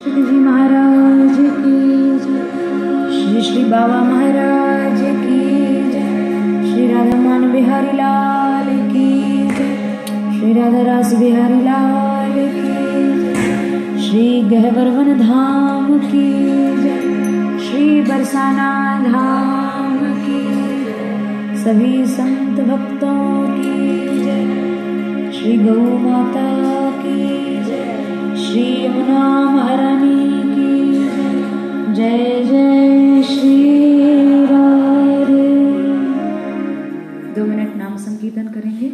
जी महाराज की जय। श्री श्री बाबा महाराज की जय। श्री राधा मोहन बिहारी लाल की जय। श्री राधा रास बिहारी लाल की जय। श्री गहवर वन धाम की जय। श्री बरसाना धाम की जय। सभी संत भक्तों की जय। श्री गौ माता की जय। श्री यमुना महारानी की जय। जय श्री राधे। 2 मिनट नाम संकीर्तन करेंगे।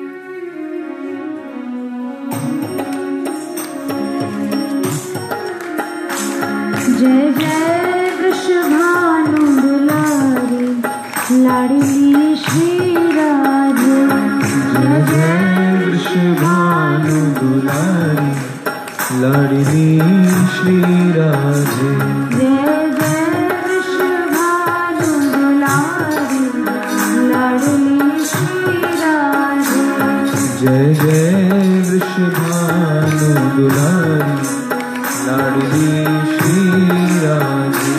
जय जय वृषभानु दुलारी लाडली श्री राधे। जय जय वृषभानु दुलारी लाडली श्री राधे। जय जय वृषभानु दुलारी लाडली श्री राधे। जय जय वृषभानु दुलारी लाडली श्री राधे।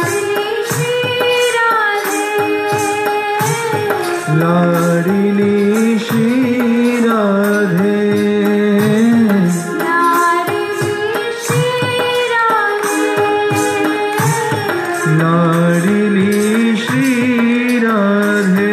लाडली श्री राधे। लाडली श्री राधे।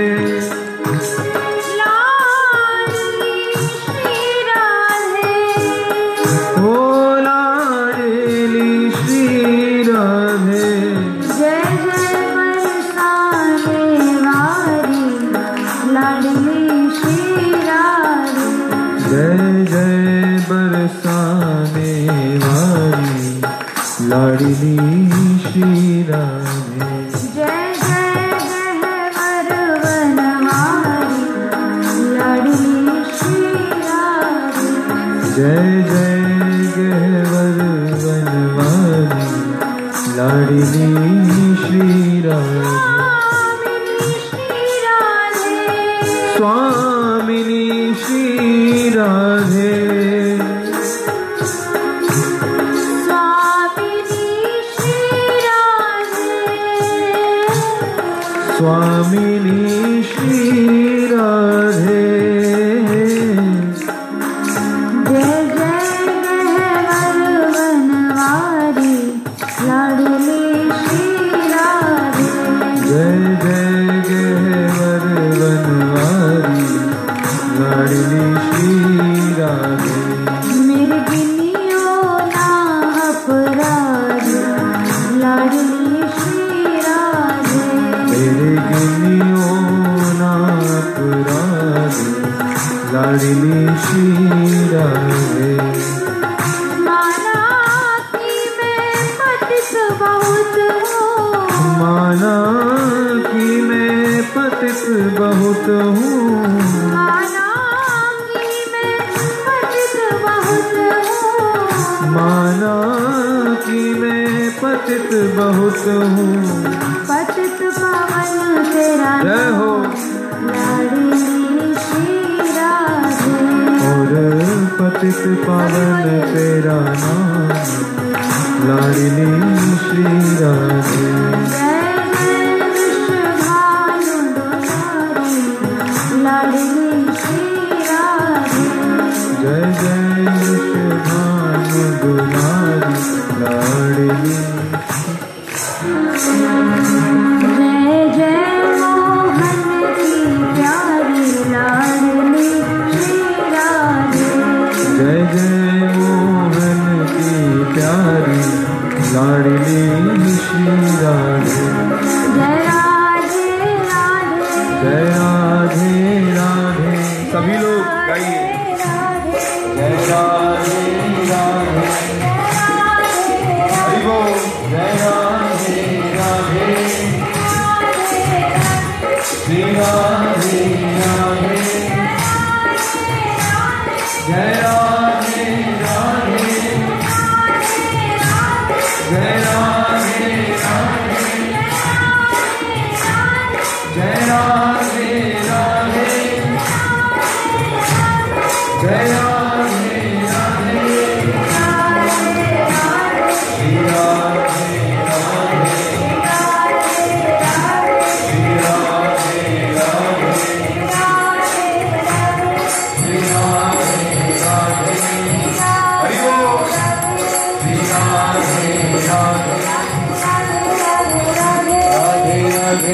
ओ लाडली श्री राधे। जय जय बरसाने वाली लाडली श्री राधे। जय जय बरसाने वाली लाडली श्री राधे। जय जय गहवर वनवारी लाडली श्री राधे। जय जय गहवर वनवाली लाडली श्री राधे। स्वामिनी श्री राधे। स्वामिनी श्री राधे। जय जय गहवर वनवारी लाडली श्री राधे। जय जय गहवर वनवारी लाडली श्री राधे। मेरे गिनियो ना अपराध लाडली श्री राधे। मेरे गिनियो ना अपराध लाडली श्री राधे। माना कि मैं पतित बहुत हूँ। माना कि मैं पतित बहुत हूँ। माना कि मैं पतित बहुत हूँ। माना कि मैं पतित बहुत हूँ। पतित पावन तेरा जय हो। लाडली श्री राधे। और पतित पावन तेरा नाम लाडली श्री राधे। जय जय वृषभानु दुलारी लाडली श्री राधे। जय जय वृषभानु दुलारी लाडली। जय जय मोहन की प्यारी लाडली श्री राधे। जय जय मोहन की प्यारी लाडली श्री राधे। जय राधे राधे। जय राधे राधे। सभी लोग गाइए। जय राधे राधे। हरि बोल। जय राधे राधे। श्री राधे राधे। जय राधे राधे। जय राधे राधे।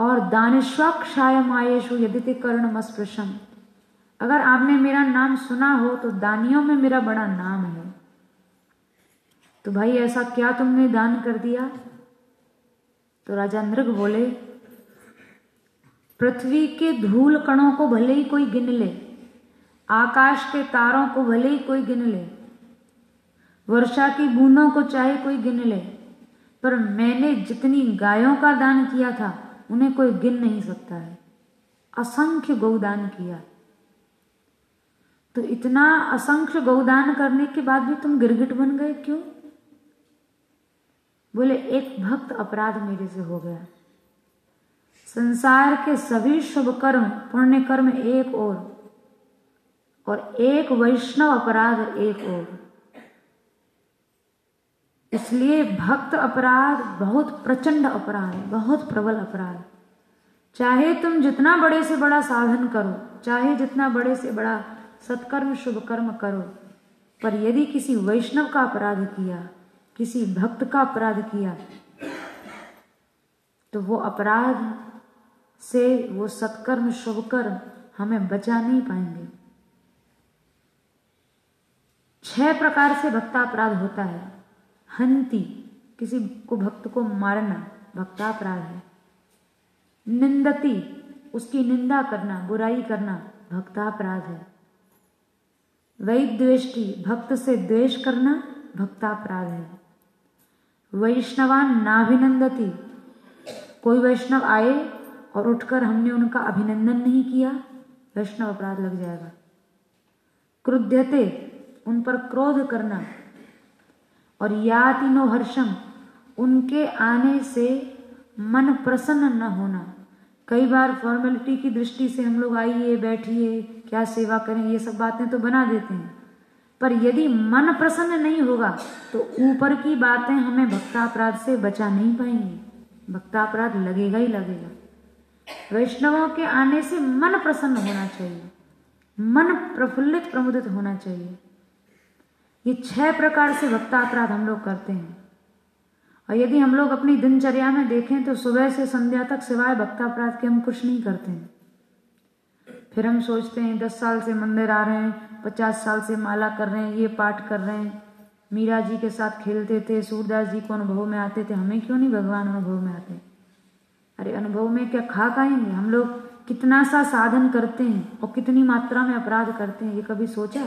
और दानिष्वक्षायमायेषु यदिते कर्णमस्पृशम, अगर आपने मेरा नाम सुना हो तो दानियों में मेरा बड़ा नाम है। तो भाई ऐसा क्या तुमने दान कर दिया? तो राजा नृग बोले, पृथ्वी के धूल कणों को भले ही कोई गिन ले, आकाश के तारों को भले ही कोई गिन ले, वर्षा की बूंदों को चाहे कोई गिन ले, पर मैंने जितनी गायों का दान किया था उन्हें कोई गिन नहीं सकता है। असंख्य गौदान किया। तो इतना असंख्य गौदान करने के बाद भी तुम गिरगिट बन गए क्यों? बोले, एक भक्त अपराध मेरे से हो गया। संसार के सभी शुभ कर्म पुण्य कर्म एक और एक वैष्णव अपराध एक और। इसलिए भक्त अपराध बहुत प्रचंड अपराध है, बहुत प्रबल अपराध। चाहे तुम जितना बड़े से बड़ा साधन करो, चाहे जितना बड़े से बड़ा सत्कर्म शुभ कर्म करो, पर यदि किसी वैष्णव का अपराध किया, किसी भक्त का अपराध किया, तो वो अपराध से वो सत्कर्म शुभ कर्म हमें बचा नहीं पाएंगे। 6 प्रकार से भक्तापराध होता है। हंति, किसी को भक्त को मारना भक्तापराध है। निंदति, उसकी निंदा करना, बुराई करना भक्तापराध है। वैद्वेष्टि, भक्त से द्वेष करना भक्तापराध है। वैष्णवान नाभिनंदति, कोई वैष्णव आए और उठकर हमने उनका अभिनंदन नहीं किया, वैष्णव अपराध लग जाएगा। क्रुध्यते, उन पर क्रोध करना। और याति नो हर्षम, उनके आने से मन प्रसन्न न होना। कई बार फॉर्मेलिटी की दृष्टि से हम लोग आइए बैठिए क्या सेवा करें, ये सब बातें तो बना देते हैं, पर यदि मन प्रसन्न नहीं होगा तो ऊपर की बातें हमें भक्तापराध से बचा नहीं पाएंगी, भक्तापराध लगेगा ही लगेगा। वैष्णवों के आने से मन प्रसन्न होना चाहिए, मन प्रफुल्लित प्रमुदित होना चाहिए। ये 6 प्रकार से भक्तापराध हम लोग करते हैं। और यदि हम लोग अपनी दिनचर्या में देखें तो सुबह से संध्या तक सिवाय भक्तापराध के हम कुछ नहीं करते हैं। फिर हम सोचते हैं 10 साल से मंदिर आ रहे हैं, 50 साल से माला कर रहे हैं, ये पाठ कर रहे हैं, मीरा जी के साथ खेलते थे, सूरदास जी को अनुभव में आते थे, हमें क्यों नहीं भगवान अनुभव में आते? अरे अनुभव में क्या खा खाएंगे? हम लोग कितना सा साधन करते हैं और कितनी मात्रा में अपराध करते हैं, ये कभी सोचा?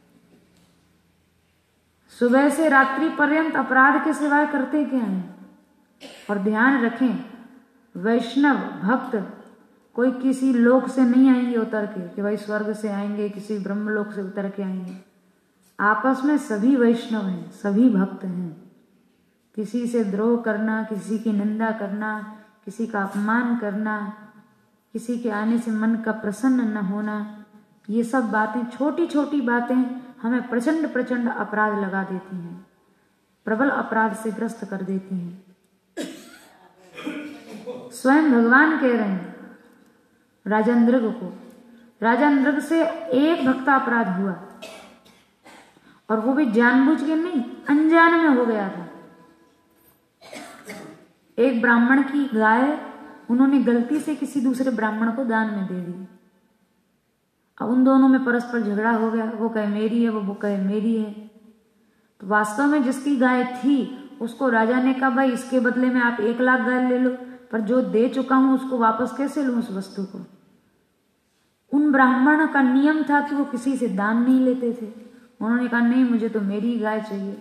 सुबह से रात्रि पर्यंत अपराध के सिवाय करते क्या हैं? और ध्यान रखें, वैष्णव भक्त कोई किसी लोक से नहीं आएंगे उतर के कि भाई स्वर्ग से आएंगे, किसी ब्रह्मलोक से उतर के आएंगे। आपस में सभी वैष्णव हैं, सभी भक्त हैं। किसी से द्रोह करना, किसी की निंदा करना, किसी का अपमान करना, किसी के आने से मन का प्रसन्न न होना, ये सब बातें, छोटी छोटी बातें हमें प्रचंड प्रचंड अपराध लगा देती हैं, प्रबल अपराध से ग्रस्त कर देती हैं। स्वयं भगवान कह रहे हैं राजा नृग को, राजा नृग से एक भक्ता अपराध हुआ और वो भी जानबूझ के नहीं, अनजान में हो गया था। एक ब्राह्मण की गाय उन्होंने गलती से किसी दूसरे ब्राह्मण को दान में दे दी। अब उन दोनों में परस्पर झगड़ा हो गया, वो कहे मेरी है, वो कहे मेरी है। तो वास्तव में जिसकी गाय थी उसको राजा ने कहा भाई इसके बदले में आप 1 लाख गाय ले लो, पर जो दे चुका हूं उसको वापस कैसे लूं उस वस्तु को। उन ब्राह्मण का नियम था कि वो किसी से दान नहीं लेते थे। उन्होंने कहा नहीं, मुझे तो मेरी गाय चाहिए।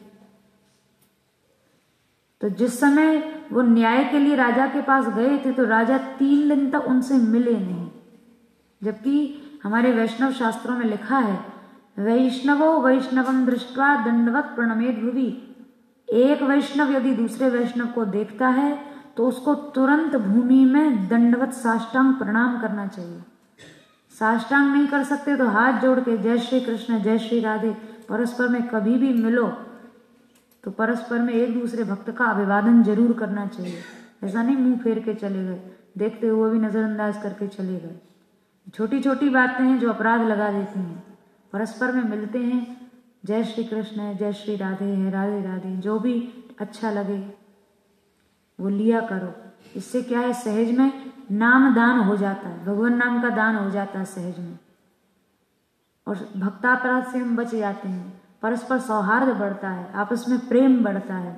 तो जिस समय वो न्याय के लिए राजा के पास गए थे तो राजा 3 दिन तक उनसे मिले नहीं, जबकि हमारे वैष्णव शास्त्रों में लिखा है वैष्णवो वैष्णवम दृष्ट्वा दंडवत प्रणमेत भुवि। एक वैष्णव यदि दूसरे वैष्णव को देखता है तो उसको तुरंत भूमि में दंडवत साष्टांग प्रणाम करना चाहिए। साष्टांग नहीं कर सकते तो हाथ जोड़ के जय श्री कृष्ण जय श्री राधे, परस्पर में कभी भी मिलो तो परस्पर में एक दूसरे भक्त का अभिवादन जरूर करना चाहिए। ऐसा नहीं मुंह फेर के चले गए, देखते हुए भी नजरअंदाज करके चले गए। छोटी छोटी बातें हैं जो अपराध लगा देती हैं। परस्पर में मिलते हैं, जय श्री कृष्ण है, जय श्री राधे है, राधे राधे, जो भी अच्छा लगे वो लिया करो। इससे क्या है, सहज में नाम दान हो जाता है, भगवान नाम का दान हो जाता है सहज में, और भक्तापराध से हम बच जाते हैं, परस्पर सौहार्द बढ़ता है, आपस में प्रेम बढ़ता है।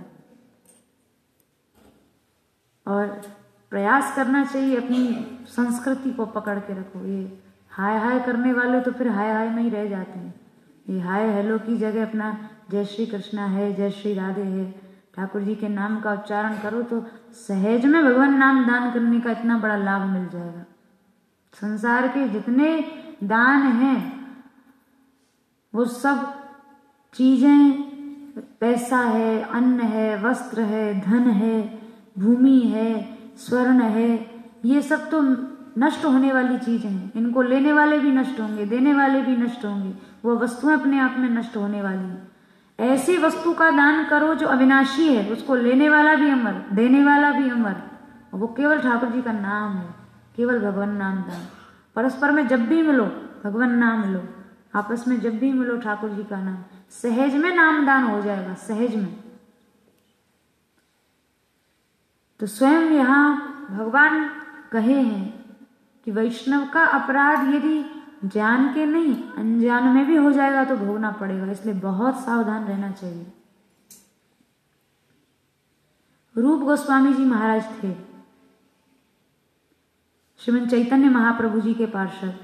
और प्रयास करना चाहिए अपनी संस्कृति को पकड़ के रखो। ये हाय हाय करने वाले तो फिर हाय हाय में ही रह जाते हैं। ये हाय हेलो की जगह अपना जय श्री कृष्णा है, जय श्री राधे है, ठाकुर जी के नाम का उच्चारण करो तो सहज में भगवान नाम दान करने का इतना बड़ा लाभ मिल जाएगा। संसार के जितने दान हैं वो सब चीजें, पैसा है, अन्न है, वस्त्र है, धन है, भूमि है, स्वर्ण है, ये सब तो नष्ट होने वाली चीजें हैं। इनको लेने वाले भी नष्ट होंगे, देने वाले भी नष्ट होंगे, वो वस्तुएं अपने आप में नष्ट होने वाली हैं। ऐसी वस्तु का दान करो जो अविनाशी है, उसको लेने वाला भी अमर, देने वाला भी अमर, वो केवल ठाकुर जी का नाम है, केवल भगवान नाम दान। परस्पर में जब भी मिलो भगवान नाम लो, आपस में जब भी मिलो ठाकुर जी का नाम, सहज में नाम दान हो जाएगा, सहज में। तो स्वयं यहाँ भगवान कहे हैं कि वैष्णव का अपराध यदि जान के नहीं अनजान में भी हो जाएगा तो भोगना पड़ेगा, इसलिए बहुत सावधान रहना चाहिए। रूप गोस्वामी जी महाराज थे श्रीमद चैतन्य महाप्रभु जी के पार्षद।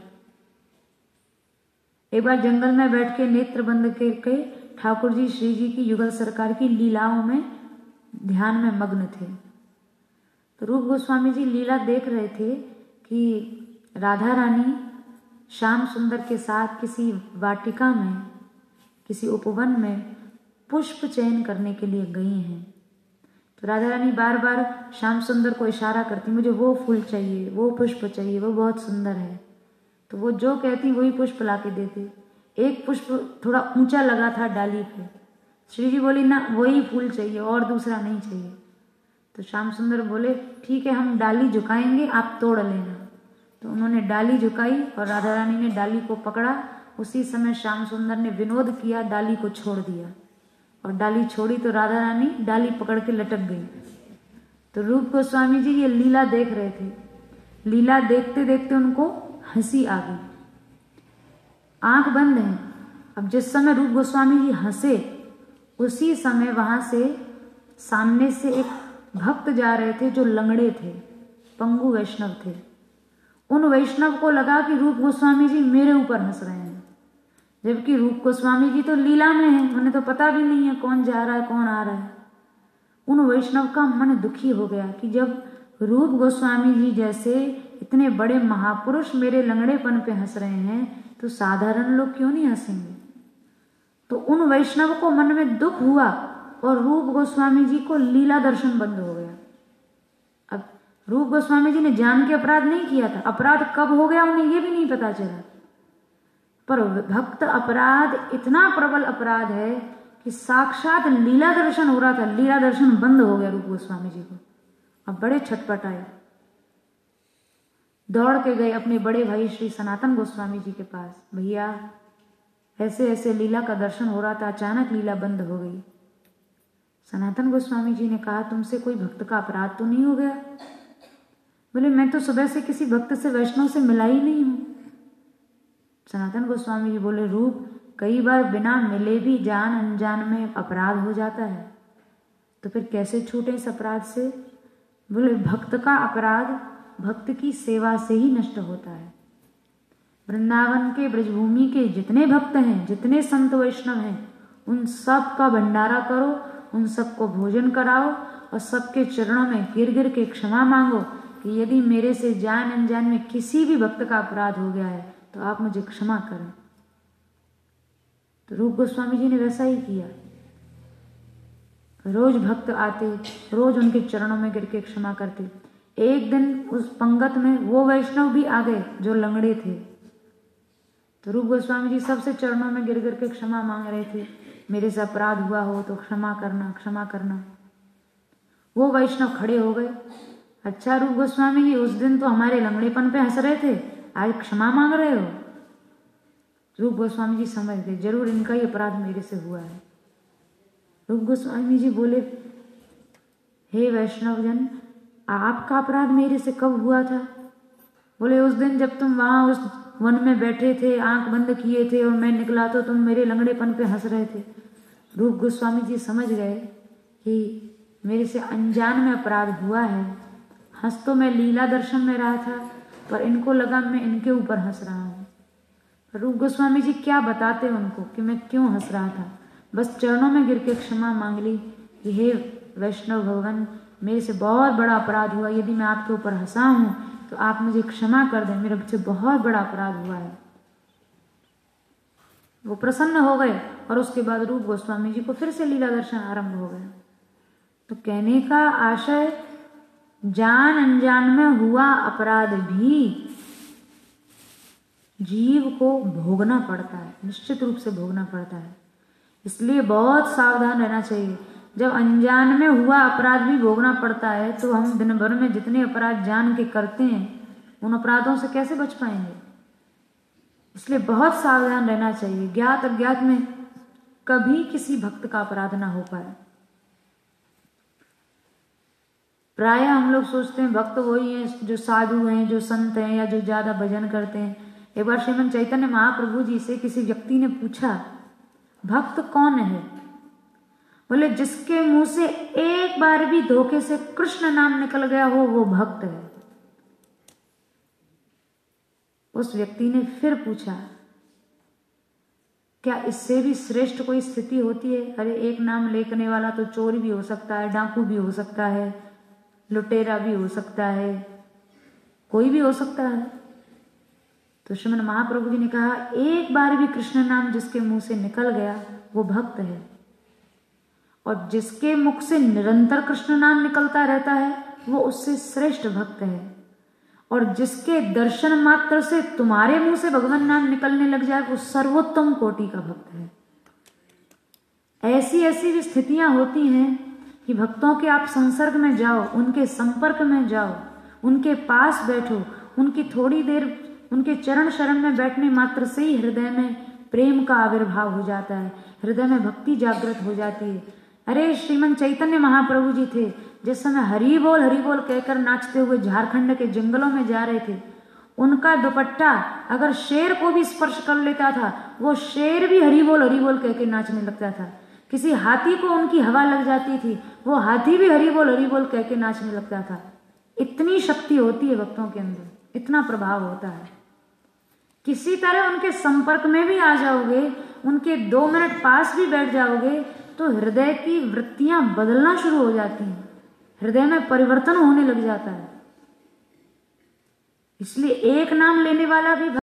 एक बार जंगल में बैठ के नेत्र बंद करके ठाकुर जी श्री जी की युगल सरकार की लीलाओं में ध्यान में मग्न थे। तो रूप गोस्वामी जी लीला देख रहे थे कि राधा रानी श्याम सुंदर के साथ किसी वाटिका में, किसी उपवन में पुष्प चयन करने के लिए गई हैं। तो राधा रानी बार बार श्याम सुंदर को इशारा करती, मुझे वो फूल चाहिए, वो पुष्प चाहिए, वो बहुत सुंदर है। तो वो जो कहती वही पुष्प ला के देते। एक पुष्प थोड़ा ऊंचा लगा था डाली पे, श्री जी बोली ना वही फूल चाहिए और दूसरा नहीं चाहिए। तो श्याम सुंदर बोले ठीक है हम डाली झुकाएंगे, आप तोड़ लेना। तो उन्होंने डाली झुकाई और राधा रानी ने डाली को पकड़ा। उसी समय श्याम सुंदर ने विनोद किया, डाली को छोड़ दिया, और डाली छोड़ी तो राधा रानी डाली पकड़ के लटक गई। तो रूप गोस्वामी जी ये लीला देख रहे थे। लीला देखते देखते उनको हंसी आ गई, आंख बंद है। अब जिस समय रूप गोस्वामी जी हंसे उसी समय वहां से सामने से एक भक्त जा रहे थे जो लंगड़े थे, पंगु वैष्णव थे। उन वैष्णव को लगा कि रूप गोस्वामी जी मेरे ऊपर हंस रहे हैं, जबकि रूप गोस्वामी जी तो लीला में हैं, उन्हें तो पता भी नहीं है कौन जा रहा है कौन आ रहा है। उन वैष्णव का मन दुखी हो गया कि जब रूप गोस्वामी जी जैसे इतने बड़े महापुरुष मेरे लंगड़ेपन पे हंस रहे हैं तो साधारण लोग क्यों नहीं हंसेंगे। तो उन वैष्णव को मन में दुख हुआ और रूप गोस्वामी जी को लीला दर्शन बंद हो गया। अब रूप गोस्वामी जी ने जान के अपराध नहीं किया था, अपराध कब हो गया उन्हें ये भी नहीं पता चला। पर भक्त अपराध इतना प्रबल अपराध है कि साक्षात लीला दर्शन हो रहा था, लीला दर्शन बंद हो गया रूप गोस्वामी जी को। अब बड़े छटपटाए, दौड़ के गए अपने बड़े भाई श्री सनातन गोस्वामी जी के पास, भैया ऐसे ऐसे लीला का दर्शन हो रहा था, अचानक लीला बंद हो गई। सनातन गोस्वामी जी ने कहा तुमसे कोई भक्त का अपराध तो नहीं हो गया? बोले मैं तो सुबह से किसी भक्त से वैष्णव से मिला ही नहीं हूं। सनातन गोस्वामी जी बोले रूप कई बार बिना मिले भी जान अनजान में अपराध हो जाता है, तो फिर कैसे छूटे इस अपराध से? बोले भक्त का अपराध भक्त की सेवा से ही नष्ट होता है। वृंदावन के ब्रजभूमि के जितने भक्त हैं, जितने संत वैष्णव हैं, उन सब का भंडारा करो, उन सबको भोजन कराओ और सबके चरणों में गिर गिर के क्षमा मांगो कि यदि मेरे से जान अनजान में किसी भी भक्त का अपराध हो गया है तो आप मुझे क्षमा करें। तो रूप गोस्वामी जी ने वैसा ही किया। रोज भक्त आते, रोज उनके चरणों में गिर के क्षमा करते। एक दिन उस पंगत में वो वैष्णव भी आ गए जो लंगड़े थे। तो रूप गोस्वामी जी सबसे चरणों में गिर गिर के क्षमा मांग रहे थे, मेरे से अपराध हुआ हो तो क्षमा करना, क्षमा करना। वो वैष्णव खड़े हो गए, अच्छा रूप गोस्वामी जी उस दिन तो हमारे लंगड़ेपन पे हंस रहे थे, आज क्षमा मांग रहे हो? रूप गोस्वामी जी समझ गए जरूर इनका ही अपराध मेरे से हुआ है। रूप गोस्वामी जी बोले हे वैष्णव जन, आपका अपराध मेरे से कब हुआ था? बोले उस दिन जब तुम वहां उस वन में बैठे थे, आंख बंद किए थे और मैं निकला तो तुम मेरे लंगड़ेपन पे हंस रहे थे। रूप गोस्वामी जी समझ गए कि मेरे से अनजान में अपराध हुआ है। हंस तो मैं लीला दर्शन में रहा था, पर इनको लगा मैं इनके ऊपर हंस रहा हूँ। रूप गोस्वामी जी क्या बताते उनको कि मैं क्यों हंस रहा था। बस चरणों में गिर के क्षमा मांग ली कि हे वैष्णव भगवान, मेरे से बहुत बड़ा अपराध हुआ, यदि मैं आपके ऊपर हंसा हूँ तो आप मुझे क्षमा कर दें, मेरे से बहुत बड़ा अपराध हुआ है। वो प्रसन्न हो गए और उसके बाद रूप गोस्वामी जी को फिर से लीला दर्शन आरंभ हो गया। तो कहने का आशय, जान अनजान में हुआ अपराध भी जीव को भोगना पड़ता है, निश्चित रूप से भोगना पड़ता है। इसलिए बहुत सावधान रहना चाहिए। जब अनजान में हुआ अपराध भी भोगना पड़ता है तो हम दिन भर में जितने अपराध जान के करते हैं उन अपराधों से कैसे बच पाएंगे। इसलिए बहुत सावधान रहना चाहिए, ज्ञात अज्ञात में कभी किसी भक्त का अपराध ना हो पाए। प्राय हम लोग सोचते हैं भक्त वही हैं जो साधु हैं, जो संत हैं, या जो ज्यादा भजन करते हैं। एक बार श्रीमन चैतन्य महाप्रभु जी से किसी व्यक्ति ने पूछा, भक्त कौन है? बोले जिसके मुंह से एक बार भी धोखे से कृष्ण नाम निकल गया हो वो भक्त है। उस व्यक्ति ने फिर पूछा, क्या इससे भी श्रेष्ठ कोई स्थिति होती है? अरे एक नाम लेने वाला तो चोर भी हो सकता है, डाकू भी हो सकता है, लुटेरा भी हो सकता है, कोई भी हो सकता है। तो श्रीमन महाप्रभु जी ने कहा, एक बार भी कृष्ण नाम जिसके मुंह से निकल गया वो भक्त है, और जिसके मुख से निरंतर कृष्ण नाम निकलता रहता है वो उससे श्रेष्ठ भक्त है, और जिसके दर्शन मात्र से तुम्हारे मुंह से भगवान नाम निकलने लग जाए वो सर्वोत्तम कोटि का भक्त है। ऐसी ऐसी भी स्थितियां होती हैं कि भक्तों के आप संसर्ग में जाओ, उनके संपर्क में जाओ, उनके पास बैठो, उनकी थोड़ी देर उनके चरण शरण में बैठने मात्र से ही हृदय में प्रेम का आविर्भाव हो जाता है, हृदय में भक्ति जागृत हो जाती है। अरे श्रीमन चैतन्य महाप्रभु जी थे, जिस समय हरि बोल कहकर नाचते हुए झारखंड के जंगलों में जा रहे थे, उनका दुपट्टा अगर शेर को भी स्पर्श कर लेता था वो शेर भी हरि बोल कह के नाचने लगता था। किसी हाथी को उनकी हवा लग जाती थी, वो हाथी भी हरि बोल कह के नाचने लगता था। इतनी शक्ति होती है भक्तों के अंदर, इतना प्रभाव होता है। किसी तरह उनके संपर्क में भी आ जाओगे, उनके 2 मिनट पास भी बैठ जाओगे तो हृदय की वृत्तियां बदलना शुरू हो जाती हैं, हृदय में परिवर्तन होने लग जाता है। इसलिए एक नाम लेने वाला भी